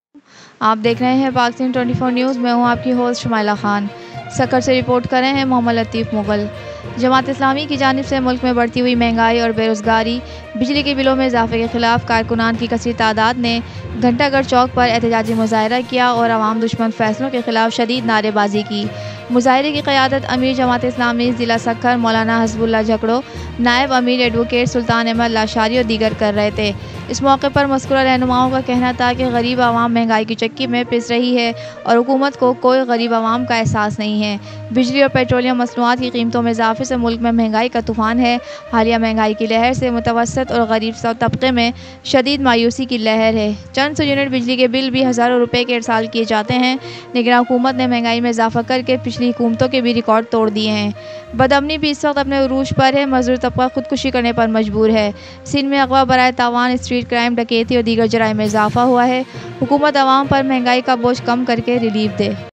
आप देख रहे हैं पाकिस्तान 24 न्यूज़। मैं हूं आपकी होस्ट शुमाइला खान। सक्कर से रिपोर्ट कर रहे हैं मोहम्मद लतीफ़ मुग़ल। जमात इस्लामी की जानिब से मुल्क में बढ़ती हुई महंगाई और बेरोज़गारी, बिजली के बिलों में इजाफे के खिलाफ कारकुनान की कसीर तादाद ने घंटाघर चौक पर एहतजाजी मुज़ाहरा किया और अवाम दुश्मन फैसलों के खिलाफ शदीद नारेबाजी की। मुज़ाहरे की क़यादत अमीर जमात इस्लामी ज़िला सक्कर मौलाना हसबुल्ला झकड़ो, नायब अमीर एडवोकेट सुल्तान अहमद लाशारी और दीगर कर रहे थे। इस मौके पर मज़कूरा रहनुमाओं का कहना था कि गरीब आवाम महंगाई की चक्की में पिस रही है और हुकूमत को कोई गरीब आवाम का एहसास नहीं है। बिजली और पेट्रोलियम मसनूआत की कीमतों में इजाफे से मुल्क में महंगाई का तूफ़ान है। हालिया महंगाई की लहर से मुतवस्सित और गरीब तबके में शदीद मायूसी की लहर है। चंद सौ यूनिट बिजली के बिल भी हज़ारों रुपये के इरसाल किए जाते हैं, लेकिन हुकूमत ने महंगाई में इजाफा करके पिछली हुकूमतों के भी रिकॉर्ड तोड़ दिए हैं। बदअमनी भी इस वक्त अपने उरूज पर है। मजदूर तबका खुदकुशी करने पर मजबूर है। सिंध में अगवा बराए तावान, स्ट्रीट क्राइम, डकैती और दीगर जराइम में इजाफा हुआ है। हुकूमत अवाम पर महंगाई का बोझ कम करके रिलीफ दे।